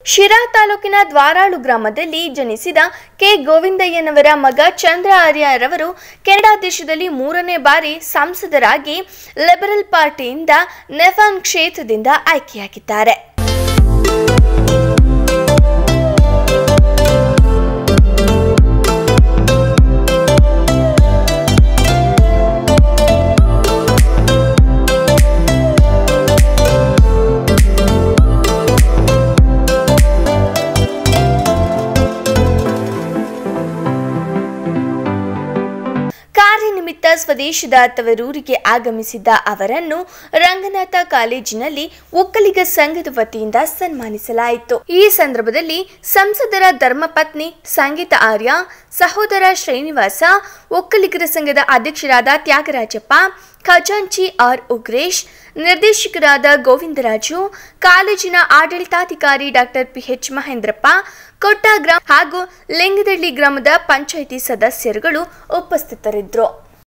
ಶಿರಾ ತಾಲೂಕಿನ ದ್ವಾರಾಳು ಗ್ರಾಮದಲ್ಲಿ ಜನಿಸಿದ ಕೆ ಗೋವಿಂದಯ್ಯನವರ ಮಗ ಚಂದ್ರ ಆರ್ಯರವರು ಕೆನಡಾ ದೇಶದಲ್ಲಿ 3ನೇ ಬಾರಿ ಸಂಸದರಾಗಿ ಲಿಬರಲ್ ಪಾರ್ಟಿಯಿಂದ ನೆಫಾನ್ ಕ್ಷೇತ್ರದಿಂದ ಆಯ್ಕೆಯಾಗಿದ್ದಾರೆ. ಕಾರ್ಯನಿಮಿತ್ತ ಸ್ವದೇಶದ ತವರೂರಿಗೆ ಆಗಮಿಸಿದ್ದ ಅವರನ್ನು ರಂಗನಾಥ ಕಾಲೇಜಿನಲ್ಲಿ ಒಕ್ಕಲಿಗ ಸಂಘದ ವತಿಯಿಂದ ಸನ್ಮಾನಿಸಲಾಯಿತು. ಈ ಸಂದರ್ಭದಲ್ಲಿ ಸಂಸದರ ಧರ್ಮಪತ್ನಿ ಸಂಗೀತ ಆರ್ಯ, ಸಹೋದರ ಶ್ರೀನಿವಾಸ, ಒಕ್ಕಲಿಗರ ಸಂಘದ ಅಧ್ಯಕ್ಷರಾದ ತ್ಯಾಗರಾಜಪ್ಪ, ಖಜಾಂಚಿ ಆರ್ ಉಗ್ರೇಶ್, ನಿರ್ದೇಶಕರಾದ ಗೋವಿಂದರಾಜು, ಕಾಲೇಜಿನ ಆಡಳಿತಾಧಿಕಾರಿ ಡಾಕ್ಟರ್ PH ಮಹೇಂದ್ರಪ್ಪ, ಕೊಟ್ಟ ಗ್ರಾಮ ಹಾಗೂ ಲಿಂಗದಳ್ಳಿ ಗ್ರಾಮದ ಪಂಚಾಯಿತಿ ಸದಸ್ಯರುಗಳು ಉಪಸ್ಥಿತರಿದ್ದರು.